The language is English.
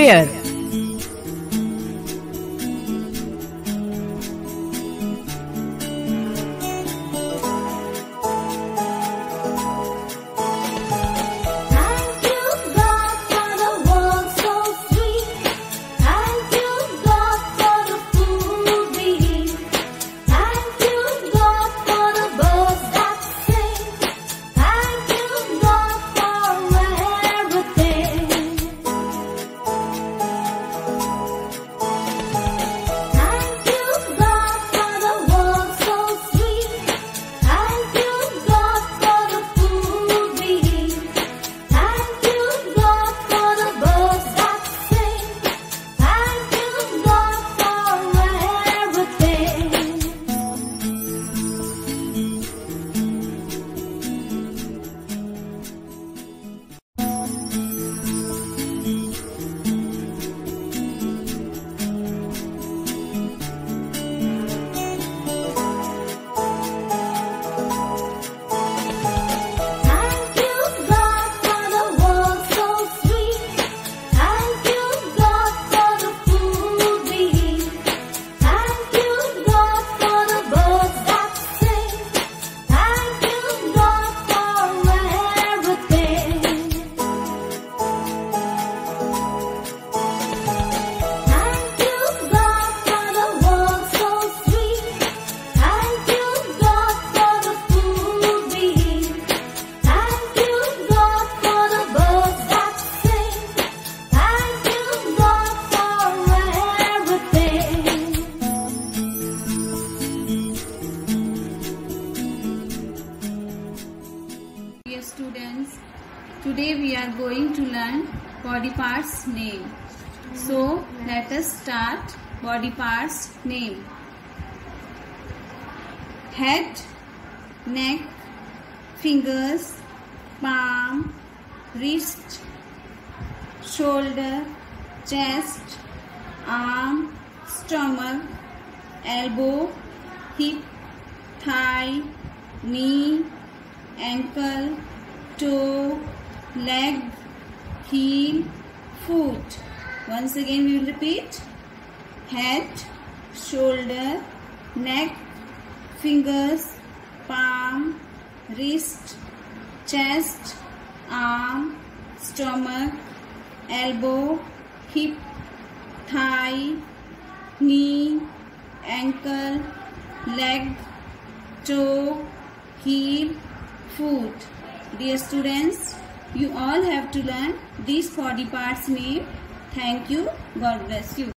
hair. Dear students, today we are going to learn body parts name. So let us start body parts name. Head, neck, fingers, palm, wrist, shoulder, chest, arm, stomach, elbow, hip, thigh, knee, ankle, toe, leg, heel, foot. Once again we will repeat. Head, shoulder, neck, fingers, palm, wrist, chest, arm, stomach, elbow, hip, thigh, knee, ankle, leg, toe, heel, foot. Dear students, you all have to learn these body parts name. Thank you. God bless you.